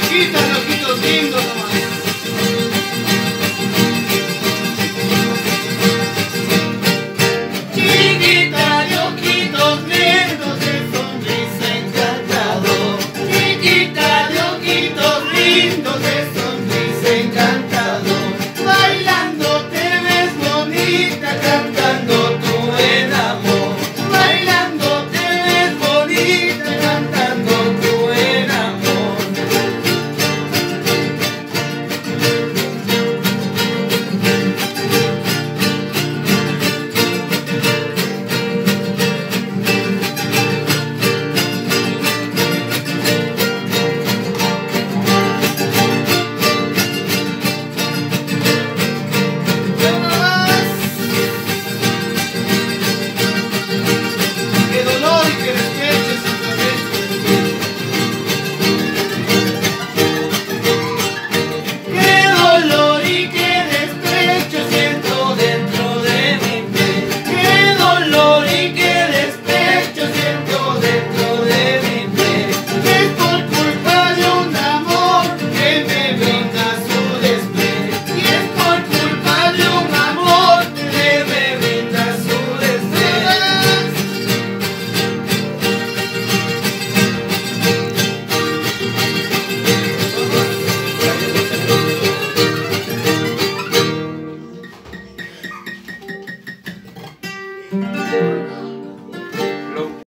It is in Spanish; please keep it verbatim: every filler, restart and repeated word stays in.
Chiquita de ojitos lindos nomás. Chiquita de ojitos lindos, de sonrisa encantador. Chiquita de ojitos lindos, de sonrisa encantador. Bailando te ves bonita, cantando tu buen amor. Bailando te ves bonita, cantando tu buen amor. Qué dolor y qué despecho siento dentro. Qué dolor y qué despecho siento dentro de mi piel. Qué dolor y qué despecho siento dentro de mi piel. Es por culpa de un amor que me brinda su desprecio. Y es por culpa de un amor que me brinda su desprecio. Thank you.